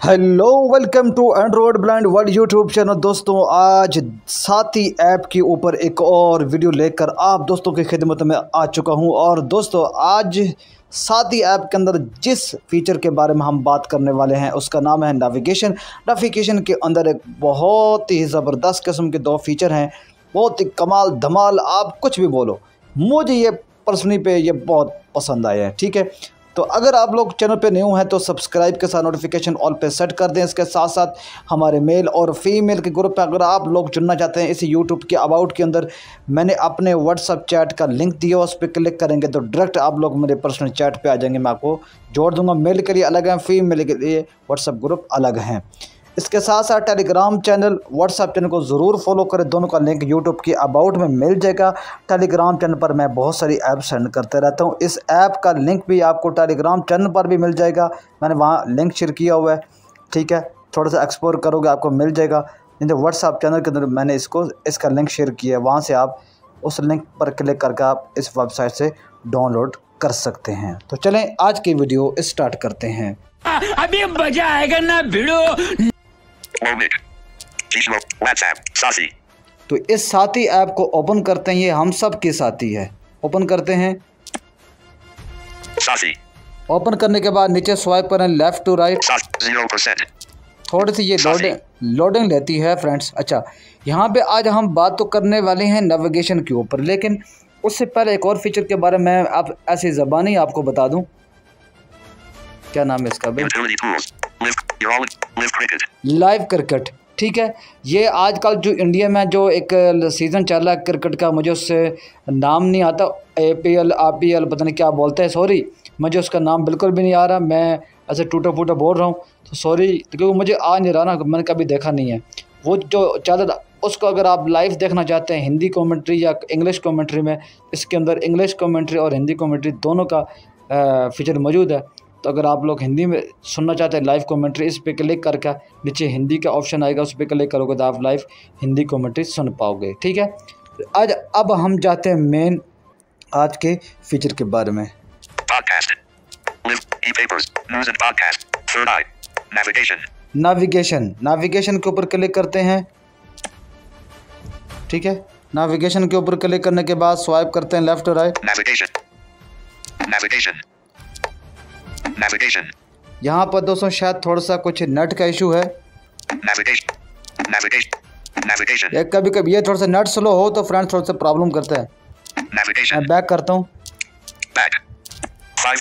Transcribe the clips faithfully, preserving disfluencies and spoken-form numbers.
Hello welcome to android blind world YouTube channel. दोस्तों आज साथी ऐप के ऊपर एक और वीडियो लेकर आप दोस्तों की खिदमत में आ चुका हूं। और दोस्तों आज साथी ऐप के अंदर जिस फीचर के बारे में हम बात करने वाले हैं उसका नाम है नेविगेशन। नेविगेशन के अंदर एक बहुत ही ज़बरदस्त किस्म के दो फीचर हैं, बहुत ही कमाल धमाल, आप कुछ भी बोलो, मुझे ये पर्सनली पे ये बहुत पसंद आया है। ठीक है, तो अगर आप लोग चैनल पे न्यू हैं तो सब्सक्राइब के साथ नोटिफिकेशन ऑल पे सेट कर दें। इसके साथ साथ हमारे मेल और फीमेल के ग्रुप पे अगर आप लोग जुड़ना चाहते हैं, इस यूट्यूब के अबाउट के अंदर मैंने अपने व्हाट्सअप चैट का लिंक दिया, उस पर क्लिक करेंगे तो डायरेक्ट आप लोग मेरे पर्सनल चैट पे आ जाएंगे, मैं आपको जोड़ दूंगा। मेल के लिए अलग है, फीमेल के लिए व्हाट्सअप ग्रुप अलग हैं। इसके साथ साथ टेलीग्राम चैनल, व्हाट्सएप चैनल को ज़रूर फॉलो करें, दोनों का लिंक यूट्यूब की अबाउट में मिल जाएगा। टेलीग्राम चैनल पर मैं बहुत सारी ऐप सेंड करते रहता हूं, इस ऐप का लिंक भी आपको टेलीग्राम चैनल पर भी मिल जाएगा, मैंने वहां लिंक शेयर किया हुआ है। ठीक है, थोड़ा सा एक्सप्लोर करोगे आपको मिल जाएगा। नहीं तो व्हाट्सएप चैनल के अंदर मैंने इसको इसका लिंक शेयर किया है, वहाँ से आप उस लिंक पर क्लिक करके आप इस वेबसाइट से डाउनलोड कर सकते हैं। तो चलें आज की वीडियो स्टार्ट करते हैं। अभी मजा आएगा ना भिड़ो। तो इस साथी ऐप को ओपन करते हैं, ये हम सब के साथी है। ओपन करते हैं, साथी ओपन करने के बाद नीचे स्वाइप करें left to right. Zero percent थोड़ी सी ये लोडिंग लोडिंग लेती है फ्रेंड्स। अच्छा, यहाँ पे आज हम बात तो करने वाले हैं नेविगेशन के ऊपर, लेकिन उससे पहले एक और फीचर के बारे में आप ऐसी ज़बानी आपको बता दूं। क्या नाम है इसका भाई? Live cricket. ठीक है, ये आजकल जो इंडिया में जो एक सीज़न चल रहा है क्रिकेट का, मुझे उससे नाम नहीं आता, ए पी एल आ पी एल पता नहीं क्या बोलते हैं, सॉरी मुझे उसका नाम बिल्कुल भी नहीं आ रहा, मैं ऐसे टूटा फूटा बोल रहा हूँ तो सॉरी, क्योंकि मुझे आ नहीं रहा ना, मैंने कभी देखा नहीं है। वो जो चल रहा उसको अगर आप लाइव देखना चाहते हैं हिंदी कमेंट्री या इंग्लिश कमेंट्री में, इसके अंदर इंग्लिश कमेंट्री और हिंदी कमेंट्री दोनों का फीचर मौजूद है। तो अगर आप लोग हिंदी में सुनना चाहते हैं लाइव कमेंट्री, इस पे क्लिक करके नीचे हिंदी का ऑप्शन आएगा, उस पर क्लिक करोगे तो आप लाइव हिंदी कमेंट्री सुन पाओगे। ठीक है, आज अब हम जाते हैं मेन आज के फीचर के बारे में। नेविगेशन नेविगेशन के ऊपर क्लिक करते हैं। ठीक है, नेविगेशन के ऊपर क्लिक करने के बाद स्वाइप करते हैं लेफ्ट और राइट। नेविगेशन नेविगेशन नेविगेशन यहाँ पर दोस्तों शायद थोड़ा सा कुछ नेट का इशू है। नेविगेशन नेविगेशन नेविगेशन एक कभी कभी ये थोड़ा सा नेट स्लो हो तो फ्रेंड्स थोड़ा सा प्रॉब्लम करता है। नेविगेशन मैं बैक करता हूँ। Back five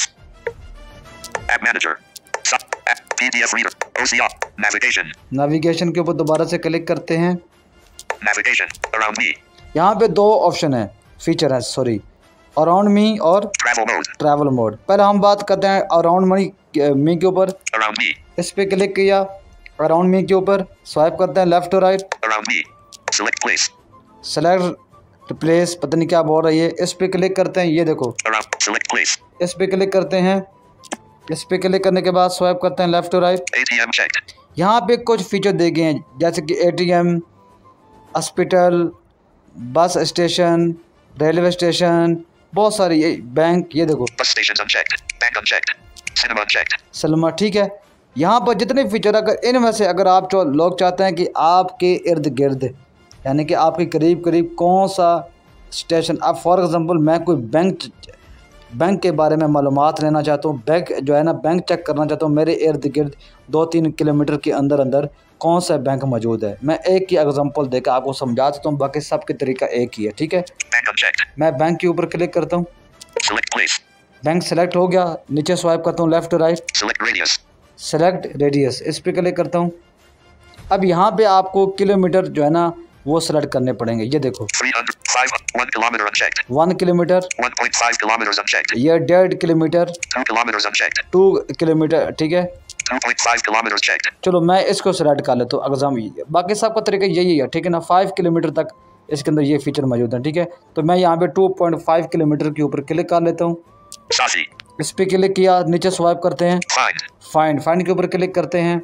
app manager PDF reader OCR navigation navigation के ऊपर दोबारा से क्लिक करते हैं। नेविगेशन अराउंड मी, यहाँ पे दो ऑप्शन है, फीचर है सॉरी, अराउंड मी और ट्रैवल मोड ट्रैवल मोड। पहले हम बात करते हैं अराउंड मी मी के ऊपर। अराउंड मी इस पे क्लिक किया, अराउंड मी के ऊपर स्वाइप करते हैं लेफ्ट और right. Around me select place select place पता नहीं क्या बोल रही है, इस पे क्लिक करते हैं। ये देखो अराउंड सेलेक्ट प्लेस, इस पे क्लिक करते हैं। इस पे क्लिक करने के बाद स्वाइप करते हैं लेफ्ट और राइट। एटीएम चेक्ड, यहाँ पे कुछ फीचर दे गए हैं जैसे कि ATM, hospital, bus station, railway station, बहुत सारी, ये बैंक, ये देखो bus station unchecked, bank unchecked, cinema unchecked, सलमा। ठीक है, यहाँ पर जितने फीचर, अगर इनमें से अगर आप जो लोग चाहते हैं कि आपके इर्द गिर्द यानी कि आपके करीब करीब कौन सा स्टेशन, अब फॉर एग्जांपल मैं कोई बैंक बैंक के बारे में मालूमात लेना चाहता हूँ, बैंक जो है ना बैंक चेक करना चाहता हूँ, मेरे इर्द गिर्द दो तीन किलोमीटर के अंदर अंदर कौन सा बैंक मौजूद है, मैं एक ही एग्जांपल देकर आपको समझा देता हूँ, बाकी सबके तरीका एक ही है। ठीक है, बैंक अनचेक्ड, मैं बैंक के ऊपर क्लिक करता हूँ, सेलेक्ट प्लेस, बैंक सेलेक्ट हो गया, नीचे स्वाइप करता हूँ left right, select radius, select radius, इस पर क्लिक करता हूँ। अब यहाँ पे आपको किलोमीटर जो है ना वो सेलेक्ट करने पड़ेंगे, ये देखो one kilometre unchecked, one kilometre, one point five kilometre unchecked, ये डेढ़ kilometre, two kilometre unchecked, two kilometre. ठीक है, two point five kilometre checked, चलो मैं इसको सेलेक्ट कर लेता हूँ एग्जाम, बाकी सबका तरीका यही है। ठीक है ना, फाइव किलोमीटर तक इसके अंदर ये फीचर मौजूद है। ठीक है, तो मैं यहाँ पे टू पॉइंट फाइव किलोमीटर के ऊपर क्लिक कर लेता हूँ। साथी इस पर क्लिक किया, नीचे स्वाइप करते हैं, फाइंड फाइंड फाइंड के ऊपर क्लिक करते हैं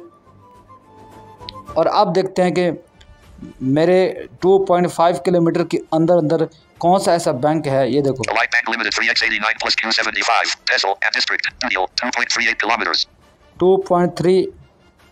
और अब देखते हैं कि मेरे टू पॉइंट फाइव किलोमीटर के अंदर अंदर कौन सा ऐसा बैंक है। ये देखो Light Bank Limited three X eighty-nine plus Q seventy-five, Peso and District, Studio, two point three eight kilometers. Two point three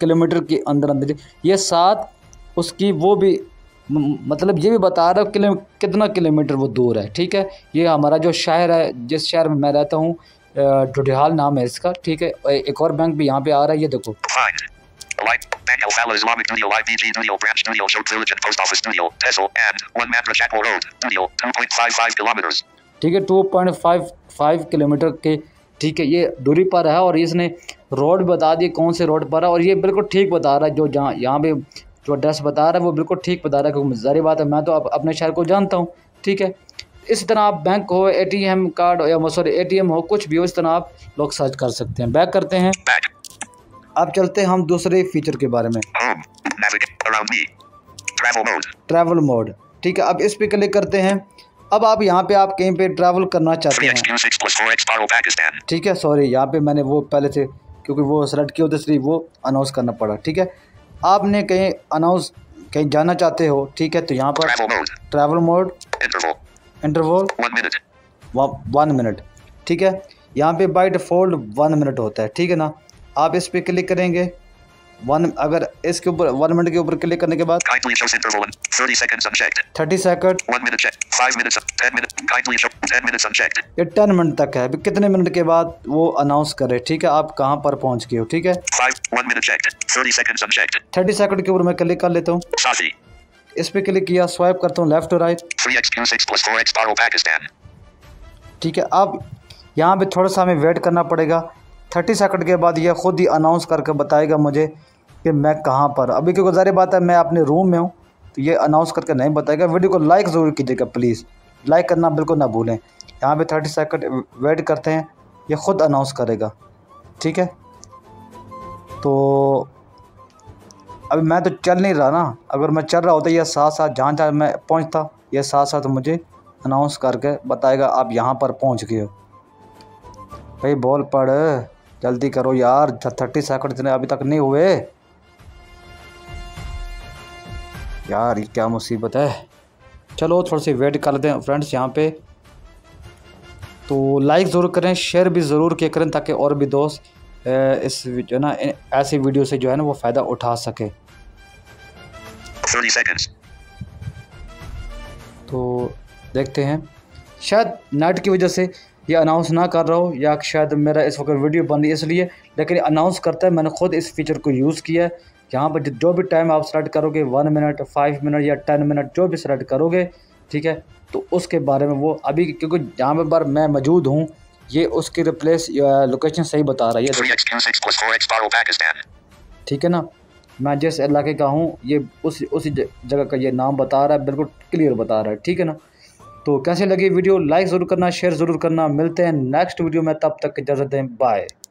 kilometre के अंदर अंदर। ये सात उसकी वो भी म- मतलब ये भी बता रहा है किलो कितना किलोमीटर वो दूर है। ठीक है, ये हमारा जो शहर है, जिस शहर में मैं रहता हूँ, डोडिहाल नाम है इसका। ठीक है, एक और बैंक भी यहाँ पे आ रहा है, ये देखो। Find. Light. Bank Alfala Islamic Studio I B G Studio Branch Studio Show Village and Post Office Studio Tessel and one Matra Chapel Road Studio two point five five kilometers. ठीक है, two point five five kilometre के, ठीक है, ये दूरी पर है। और इसने रोड बता दी कौन से रोड पर है, और ये बिल्कुल ठीक बता रहा है। जो जहाँ यहाँ पे जो एड्रेस बता रहा है वो बिल्कुल ठीक बता रहा है, क्योंकि ज़ाहिर बात है मैं तो अप, अपने शहर को जानता हूँ। ठीक है, इस तरह आप बैंक हो, एटीएम कार्ड हो, या सॉरी एटीएम हो, कुछ भी हो, इस तरह आप लोग सर्च कर सकते हैं। बैक करते हैं, Back. अब चलते हैं हम दूसरे फीचर के बारे में, Home. Navigate around me. Travel mode. Travel mode. ठीक है, अब इस पे क्लिक करते हैं। अब आप यहाँ पे आप कहीं पे ट्रैवल करना चाहते three हैं। x Q six plus four x Paro Pakistan. ठीक है, सॉरी यहाँ पे मैंने वो पहले से, क्योंकि वो सेलेक्ट किया होता इसलिए वो अनाउंस करना पड़ा। ठीक है, आपने कहीं अनाउंस कहीं जाना चाहते हो, ठीक है, तो यहाँ पर Travel mode. Travel mode, Interval. Interval One minute. One minute. ठीक है, यहाँ पे बाय डिफ़ॉल्ट वन मिनट होता है। ठीक है ना, आप इस पे क्लिक करेंगे वन, अगर इसके ऊपर वन मिनट के ऊपर क्लिक करने के बाद Kindly shows interval and thirty seconds unchecked. Thirty second, One minute check. Five minutes. Ten minutes. Kindly show ten minutes unchecked. ये टेन मिनट तक है। अभी कितने मिनट के बाद वो अनाउंस करे, ठीक है, आप कहाँ पर पहुँच गए हो। ठीक है, Five. One minute checked. Thirty seconds unchecked. Thirty second के ऊपर मैं क्लिक कर लेता हूँ। Sashi. इस पे क्लिक किया, स्वाइप करता हूँ लेफ्ट और right. three x Q six plus four x Paro Pakistan. ठीक है, अब यहाँ पे थोड़ा सा हमें वेट करना पड़ेगा। थर्टी सेकंड के बाद ये ख़ुद ही अनाउंस करके बताएगा मुझे कि मैं कहाँ पर। अभी क्योंकि ज़ाहिर बात है मैं अपने रूम में हूँ, तो ये अनाउंस करके नहीं बताएगा। वीडियो को लाइक ज़रूर कीजिएगा प्लीज़, लाइक करना बिल्कुल ना भूलें। यहाँ पे थर्टी सेकंड वेट करते हैं, ये ख़ुद अनाउंस करेगा। ठीक है, तो अभी मैं तो चल नहीं रहा ना, अगर मैं चल रहा होता ये साथ साथ जहाँ जहाँ मैं पहुँचता ये साथ साथ मुझे अनाउंस करके बताएगा आप यहाँ पर पहुँच गए हो। भाई बोल पड़, जल्दी करो यार, थर्टी सेकंड इतने अभी तक नहीं हुए यार, ये क्या मुसीबत है। चलो थोड़ी सी वेट कर लेते हैं फ्रेंड्स यहाँ पे। तो लाइक ज़रूर करें, शेयर भी ज़रूर किया करें, ताकि और भी दोस्त इस जो ना ऐसी वीडियो से जो है ना वो फ़ायदा उठा सके। Thirty seconds. तो देखते हैं, शायद नेट की वजह से ये अनाउंस ना कर रहा हो, या शायद मेरा इस वक्त वीडियो बन रही है इसलिए, लेकिन अनाउंस करता है। मैंने ख़ुद इस फीचर को यूज़ किया है। यहाँ पर जो भी टाइम आप सेलेक्ट करोगे, वन मिनट, फाइव मिनट या टेन मिनट, जो भी सेलेक्ट करोगे, ठीक है, तो उसके बारे में वो अभी क्योंकि जहाँ पर मैं मौजूद हूँ ये उसकी रिप्लेस लोकेशन सही बता रहा है। three x Q six plus four x Paro Pakistan. ठीक है ना, मैं जिस इलाके का हूँ ये उस उसी जगह का ये नाम बता रहा है, बिल्कुल क्लियर बता रहा है। ठीक है ना, तो कैसे लगी वीडियो, लाइक ज़रूर करना, शेयर ज़रूर करना। मिलते हैं नेक्स्ट वीडियो में, तब तक इजाज़त दें, बाय।